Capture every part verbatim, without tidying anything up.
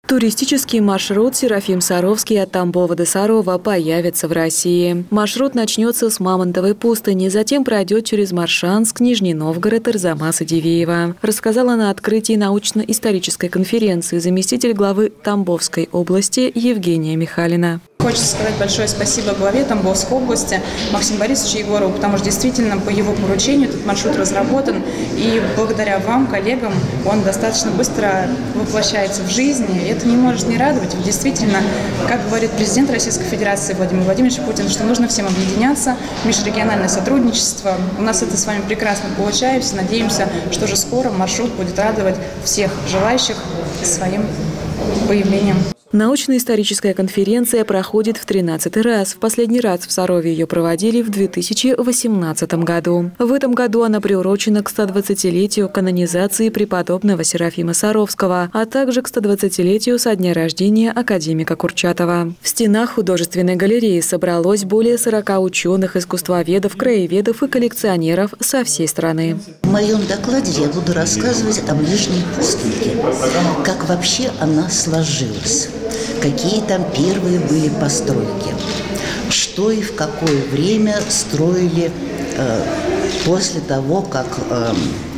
Туристический маршрут Серафим-Саровский от Тамбова до Сарова появится в России. Маршрут начнется с Мамонтовой пустыни, затем пройдет через Моршанск, Нижний Новгород, Арзамас и Дивеево. Рассказала на открытии научно-исторической конференции заместитель главы Тамбовской области Евгения Михалина. Хочется сказать большое спасибо главе Тамбовской области Максиму Борисовичу Егорову, потому что действительно по его поручению этот маршрут разработан, и благодаря вам, коллегам, он достаточно быстро воплощается в жизнь, и это не может не радовать. Действительно, как говорит президент Российской Федерации Владимир Владимирович Путин, что нужно всем объединяться, межрегиональное сотрудничество. У нас это с вами прекрасно получается. Надеемся, что уже скоро маршрут будет радовать всех желающих своим появлением. Научно-историческая конференция проходит в тринадцатый раз. В последний раз в Сарове ее проводили в две тысячи восемнадцатом году. В этом году она приурочена к стодвадцатилетию канонизации преподобного Серафима Саровского, а также к стодвадцатилетию со дня рождения академика Курчатова. В стенах художественной галереи собралось более сорока ученых, искусствоведов, краеведов и коллекционеров со всей страны. В моем докладе я буду рассказывать о ближней пустынке, как вообще она сложилась. Какие там первые были постройки, что и в какое время строили э, после того, как э,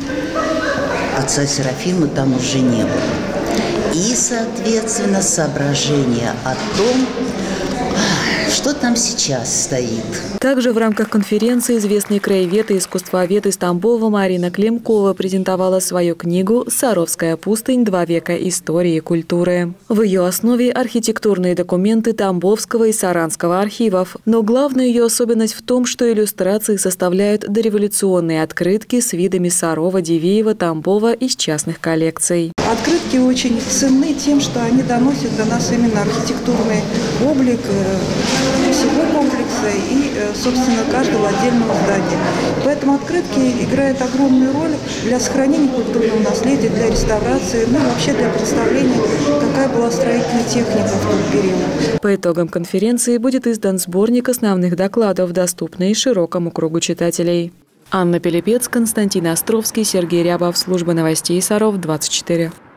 отца Серафима там уже не было. И, соответственно, соображения о том, что там сейчас стоит. Также в рамках конференции известный краевед и искусствовед из Тамбова Марина Климкова презентовала свою книгу «Саровская пустынь. Два века истории и культуры». В ее основе архитектурные документы Тамбовского и Саранского архивов. Но главная ее особенность в том, что иллюстрации составляют дореволюционные открытки с видами Сарова, Дивеева, Тамбова из частных коллекций. Открытки очень ценны тем, что они доносят до нас именно архитектурный облик всего комплекса и, собственно, каждого отдельного здания. Поэтому открытки играют огромную роль для сохранения культурного наследия, для реставрации, ну и вообще для представления, какая была строительная техника в тот период. По итогам конференции будет издан сборник основных докладов, доступный широкому кругу читателей. Анна Пелепец, Константин Островский, Сергей Рябов. Служба новостей Саров, двадцать четыре.